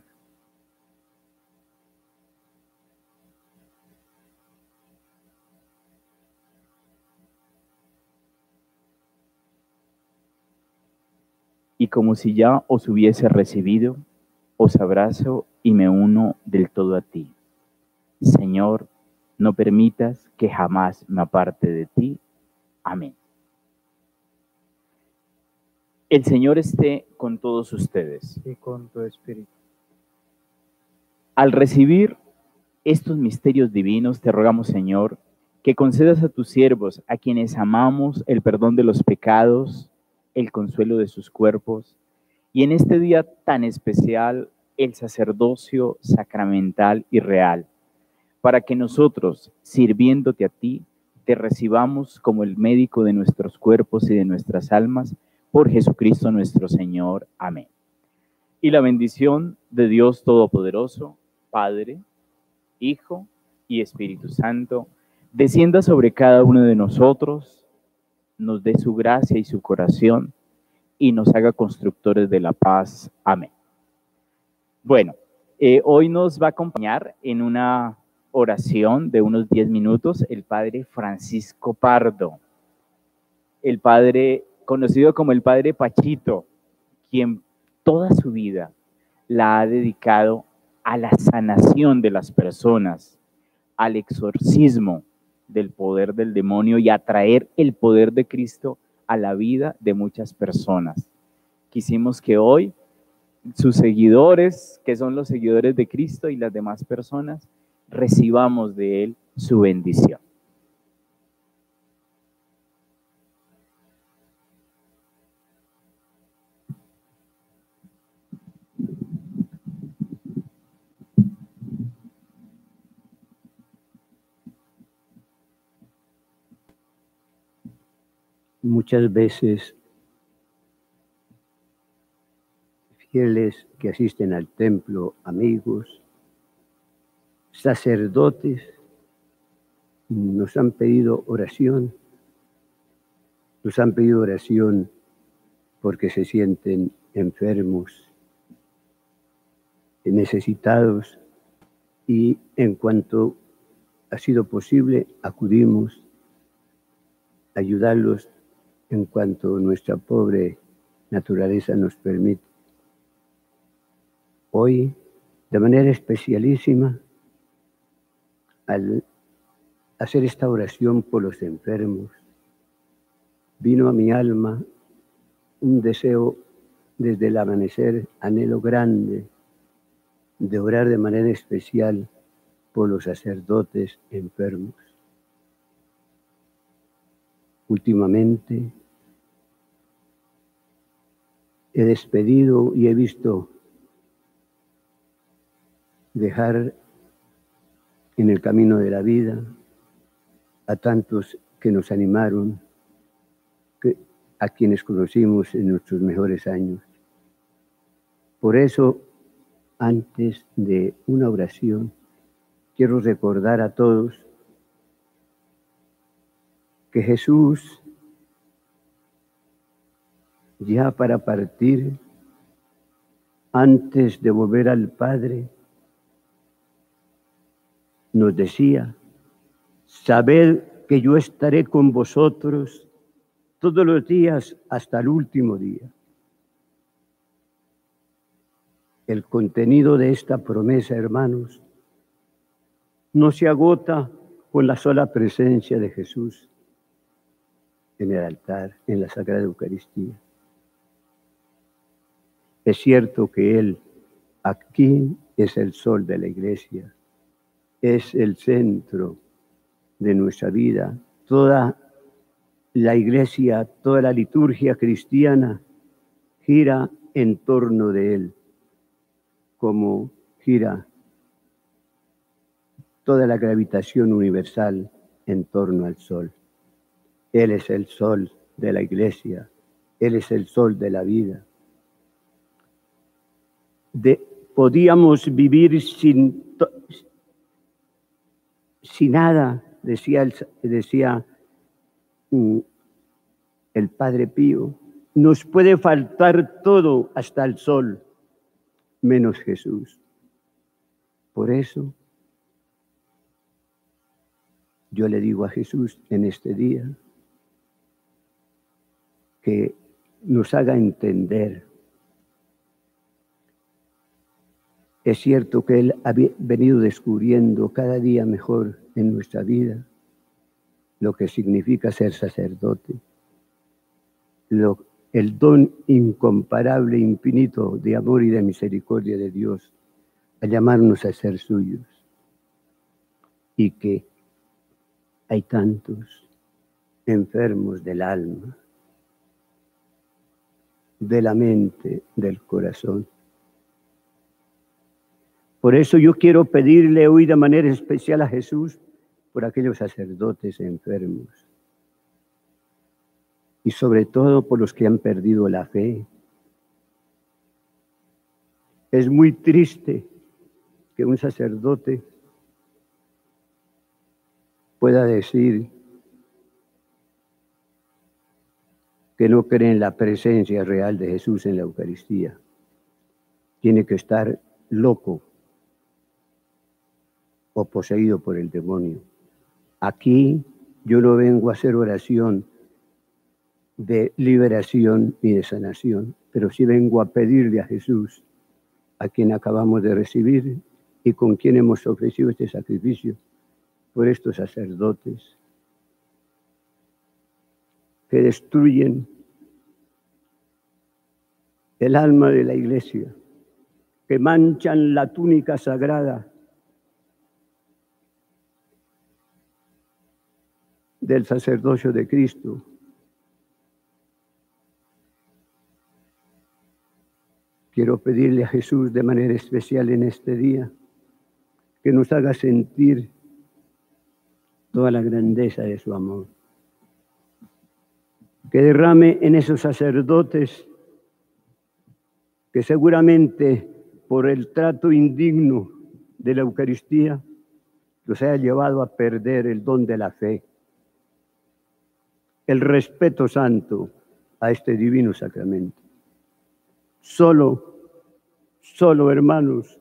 B: Y como si ya os hubiese recibido, os abrazo y me uno del todo a ti. Señor, no permitas que jamás me aparte de ti. Amén. El Señor esté con todos ustedes.
C: Y con tu espíritu.
B: Al recibir estos misterios divinos, te rogamos, Señor, que concedas a tus siervos, a quienes amamos, el perdón de los pecados, el consuelo de sus cuerpos, y en este día tan especial, el sacerdocio sacramental y real, para que nosotros, sirviéndote a ti, te recibamos como el médico de nuestros cuerpos y de nuestras almas, por Jesucristo nuestro Señor. Amén. Y la bendición de Dios Todopoderoso, Padre, Hijo y Espíritu Santo, descienda sobre cada uno de nosotros, nos dé su gracia y su corazón, y nos haga constructores de la paz. Amén. Bueno, eh, hoy nos va a acompañar en una oración de unos diez minutos el Padre Francisco Pardo, el Padre conocido como el Padre Pachito, quien toda su vida la ha dedicado a la sanación de las personas, al exorcismo del poder del demonio y a traer el poder de Cristo a la vida de muchas personas. Quisimos que hoy sus seguidores, que son los seguidores de Cristo, y las demás personas, recibamos de Él su bendición.
G: muchas veces fieles que asisten al templo, amigos, sacerdotes, nos han pedido oración, nos han pedido oración porque se sienten enfermos, necesitados, y en cuanto ha sido posible, acudimos a ayudarlos en cuanto nuestra pobre naturaleza nos permite. Hoy, de manera especialísima, al hacer esta oración por los enfermos, vino a mi alma un deseo desde el amanecer, anhelo grande de orar de manera especial por los sacerdotes enfermos. Últimamente he despedido y he visto dejar en el camino de la vida a tantos que nos animaron, que, a quienes conocimos en nuestros mejores años. Por eso, antes de una oración, quiero recordar a todos que Jesús, ya para partir, antes de volver al Padre, nos decía: sabed que yo estaré con vosotros todos los días hasta el último día. El contenido de esta promesa, hermanos, no se agota con la sola presencia de Jesús en el altar, en la Sagrada Eucaristía. Es cierto que Él aquí es el sol de la Iglesia, es el centro de nuestra vida. Toda la Iglesia, toda la liturgia cristiana gira en torno de Él, como gira toda la gravitación universal en torno al sol. Él es el sol de la Iglesia, Él es el sol de la vida. De, podíamos vivir sin, sin nada, decía, el, decía um, el Padre Pío. Nos puede faltar todo, hasta el sol, menos Jesús. Por eso, yo le digo a Jesús en este día que nos haga entender. Es cierto que Él ha venido descubriendo cada día mejor en nuestra vida lo que significa ser sacerdote, lo, el don incomparable, infinito de amor y de misericordia de Dios a llamarnos a ser suyos. Y que hay tantos enfermos del alma, de la mente, del corazón. Por eso yo quiero pedirle hoy de manera especial a Jesús por aquellos sacerdotes enfermos y sobre todo por los que han perdido la fe. Es muy triste que un sacerdote pueda decir que no cree en la presencia real de Jesús en la Eucaristía. Tiene que estar loco o poseído por el demonio. Aquí yo no vengo a hacer oración de liberación y de sanación, pero sí vengo a pedirle a Jesús, a quien acabamos de recibir y con quien hemos ofrecido este sacrificio, por estos sacerdotes que destruyen el alma de la Iglesia, que manchan la túnica sagrada del sacerdocio de Cristo. Quiero pedirle a Jesús de manera especial en este día que nos haga sentir toda la grandeza de su amor. que derrame en esos sacerdotes que seguramente por el trato indigno de la Eucaristía los haya llevado a perder el don de la fe, el respeto santo a este divino sacramento. Solo, solo, hermanos,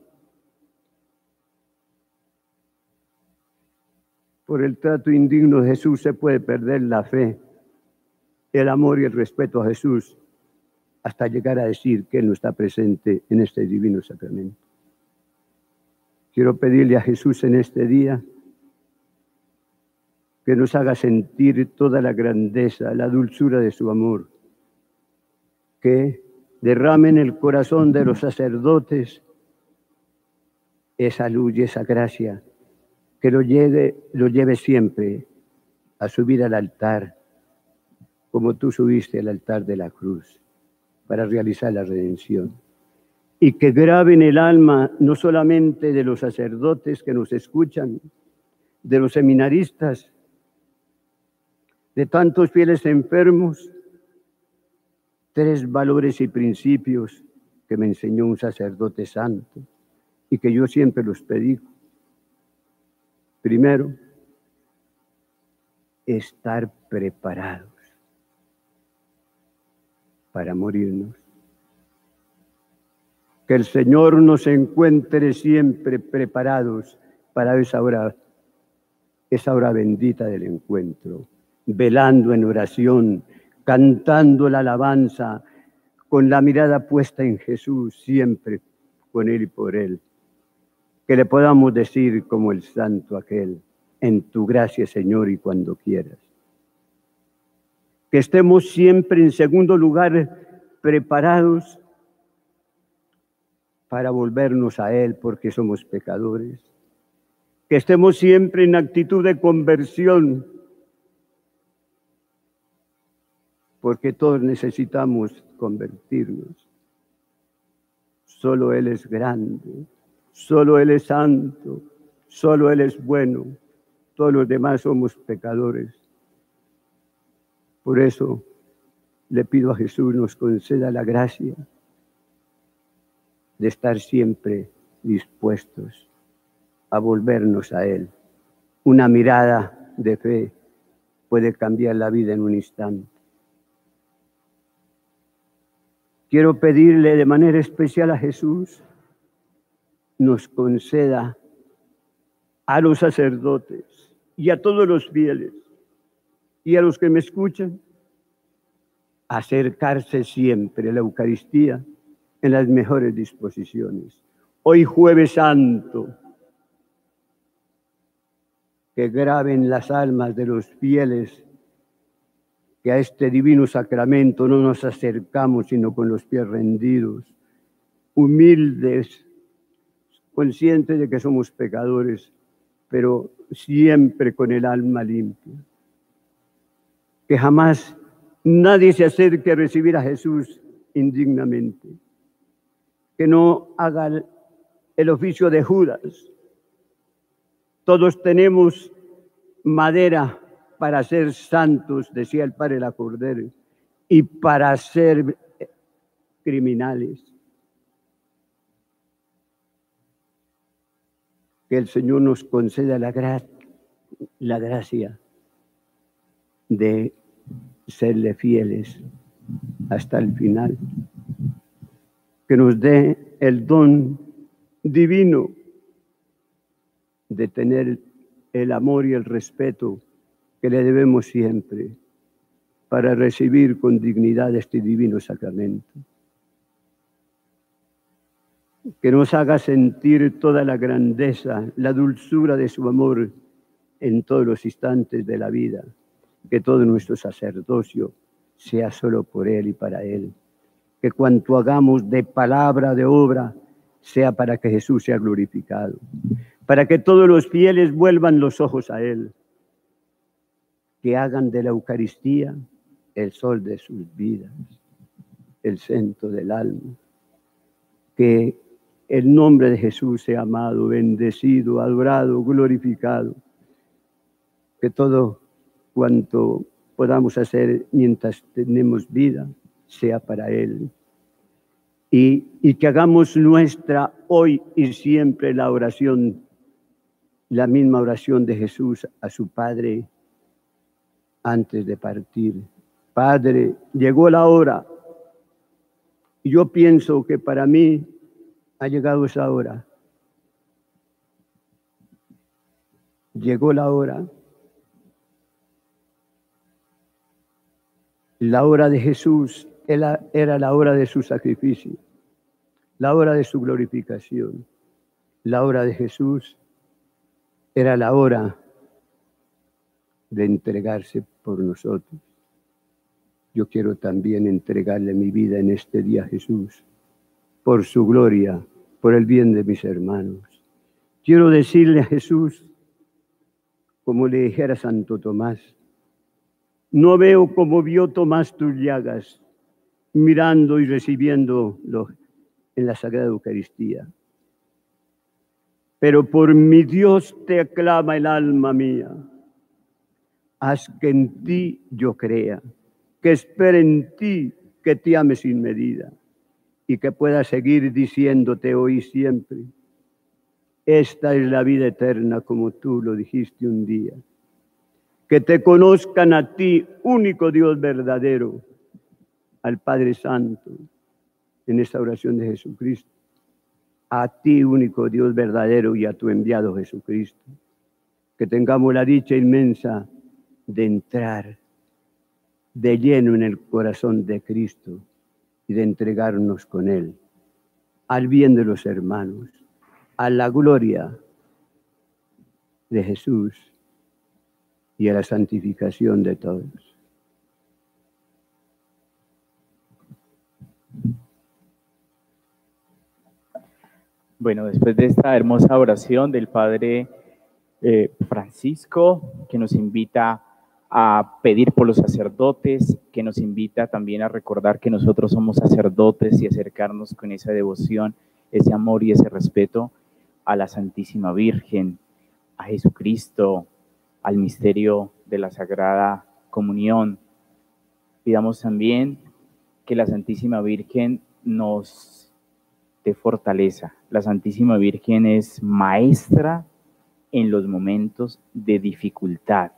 G: por el trato indigno de Jesús se puede perder la fe, el amor y el respeto a Jesús, hasta llegar a decir que Él no está presente en este divino sacramento. Quiero pedirle a Jesús en este día que nos haga sentir toda la grandeza, la dulzura de su amor, que derrame en el corazón de los sacerdotes esa luz y esa gracia, que lo lleve, lo lleve siempre a subir al altar, como tú subiste al altar de la cruz, para realizar la redención. Y que grabe en el alma no solamente de los sacerdotes que nos escuchan, de los seminaristas, de tantos fieles enfermos, tres valores y principios que me enseñó un sacerdote santo y que yo siempre los predico. Primero, estar preparados para morirnos. Que el Señor nos encuentre siempre preparados para esa hora, esa hora bendita del encuentro, velando en oración, cantando la alabanza, con la mirada puesta en Jesús, siempre con Él y por Él. Que le podamos decir como el santo aquel, en tu gracia, Señor, y cuando quieras. Que estemos siempre en segundo lugar preparados para volvernos a Él porque somos pecadores. Que estemos siempre en actitud de conversión porque todos necesitamos convertirnos. Solo Él es grande, solo Él es santo, solo Él es bueno. Todos los demás somos pecadores. Por eso le pido a Jesús nos conceda la gracia de estar siempre dispuestos a volvernos a Él. Una mirada de fe puede cambiar la vida en un instante. Quiero pedirle de manera especial a Jesús nos conceda a los sacerdotes y a todos los fieles y a los que me escuchan acercarse siempre a la Eucaristía en las mejores disposiciones. Hoy Jueves Santo, que graben las almas de los fieles que a este divino sacramento no nos acercamos sino con los pies rendidos, humildes, conscientes de que somos pecadores, pero siempre con el alma limpia. Que jamás nadie se acerque a recibir a Jesús indignamente. Que no haga el oficio de Judas. Todos tenemos madera para ser santos, decía el padre Lacordere, y para ser criminales. Que el Señor nos conceda la, gra la gracia de serle fieles hasta el final. Que nos dé el don divino de tener el amor y el respeto que le debemos siempre para recibir con dignidad este divino sacramento. Que nos haga sentir toda la grandeza, la dulzura de su amor en todos los instantes de la vida. Que todo nuestro sacerdocio sea solo por Él y para Él. Que cuanto hagamos de palabra, de obra, sea para que Jesús sea glorificado. Para que todos los fieles vuelvan los ojos a Él. Que hagan de la Eucaristía el sol de sus vidas, el centro del alma. Que el nombre de Jesús sea amado, bendecido, adorado, glorificado. Que todo cuanto podamos hacer mientras tenemos vida sea para Él. Y, y que hagamos nuestra hoy y siempre la oración, la misma oración de Jesús a su Padre antes de partir. Padre, llegó la hora. Y yo pienso que para mí ha llegado esa hora. Llegó la hora. La hora de Jesús era, era la hora de su sacrificio, la hora de su glorificación. La hora de Jesús era la hora de entregarse por nosotros. Yo quiero también entregarle mi vida en este día a Jesús, por su gloria, por el bien de mis hermanos. Quiero decirle a Jesús, como le dijera Santo Tomás, no veo como vio Tomás tus llagas, mirando y recibiéndolo en la Sagrada Eucaristía. Pero por mi Dios te aclama el alma mía. Haz que en ti yo crea, que espere en ti, que te ame sin medida y que pueda seguir diciéndote hoy y siempre, esta es la vida eterna como tú lo dijiste un día. Que te conozcan a ti, único Dios verdadero, al Padre Santo, en esta oración de Jesucristo, a ti, único Dios verdadero, y a tu enviado Jesucristo. Que tengamos la dicha inmensa de entrar de lleno en el corazón de Cristo y de entregarnos con Él, al bien de los hermanos, a la gloria de Jesús y a la santificación de todos.
B: Bueno, después de esta hermosa oración del Padre eh, Francisco, que nos invita a pedir por los sacerdotes, que nos invita también a recordar que nosotros somos sacerdotes y acercarnos con esa devoción, ese amor y ese respeto a la Santísima Virgen, a Jesucristo, al misterio de la Sagrada Comunión. Pidamos también que la Santísima Virgen nos dé fortaleza. La Santísima Virgen es maestra en los momentos de dificultad.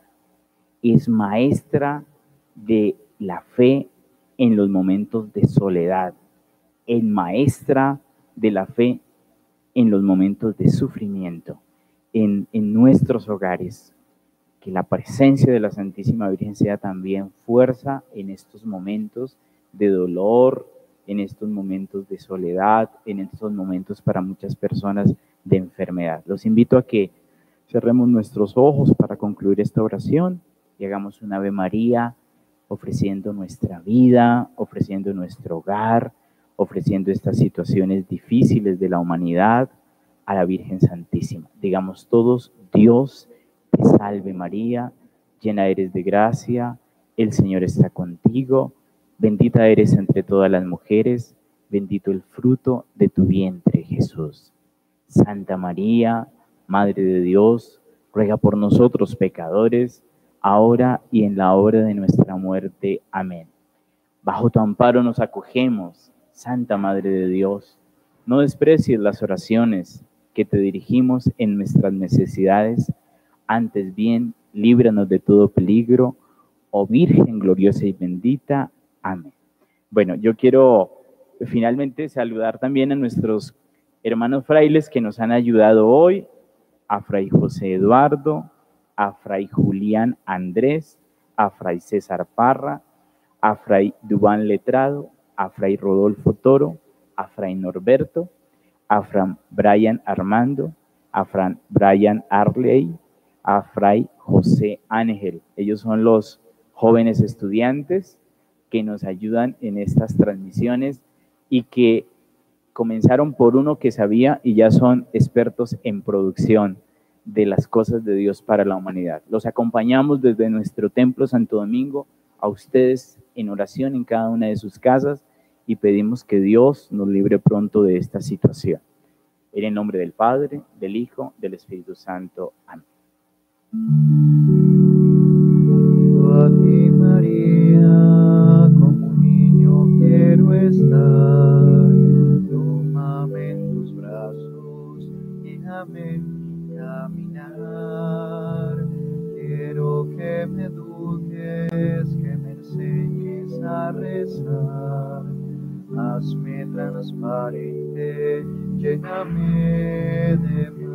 B: Es maestra de la fe en los momentos de soledad. Es maestra de la fe en los momentos de sufrimiento, en, en nuestros hogares. Que la presencia de la Santísima Virgen sea también fuerza en estos momentos de dolor, en estos momentos de soledad, en estos momentos para muchas personas de enfermedad. Los invito a que cerremos nuestros ojos para concluir esta oración y hagamos un Ave María ofreciendo nuestra vida, ofreciendo nuestro hogar, ofreciendo estas situaciones difíciles de la humanidad a la Virgen Santísima. Digamos todos: Dios te salve María, llena eres de gracia, el Señor está contigo, bendita eres entre todas las mujeres, bendito el fruto de tu vientre, Jesús. Santa María, Madre de Dios, ruega por nosotros pecadores, ahora y en la hora de nuestra muerte. Amén. Bajo tu amparo nos acogemos, Santa Madre de Dios. No desprecies las oraciones que te dirigimos en nuestras necesidades, antes bien, líbranos de todo peligro, oh Virgen gloriosa y bendita. Amén. Bueno, yo quiero finalmente saludar también a nuestros hermanos frailes que nos han ayudado hoy, a Fray José Eduardo, a Fray Julián Andrés, a Fray César Parra, a Fray Dubán Letrado, a Fray Rodolfo Toro, a Fray Norberto, a Fray Brian Armando, a Fray Brian Arley, a Fray José Ángel. Ellos son los jóvenes estudiantes que nos ayudan en estas transmisiones y que comenzaron por uno que sabía y ya son expertos en producción de las cosas de Dios para la humanidad. Los acompañamos desde nuestro Templo Santo Domingo a ustedes en oración en cada una de sus casas y pedimos que Dios nos libre pronto de esta situación. En el nombre del Padre, del Hijo, del Espíritu Santo. Amén.
C: Fátima guíame en mi caminar. Quiero que me eduques, que me enseñes a rezar. Hazme transparente, lléname de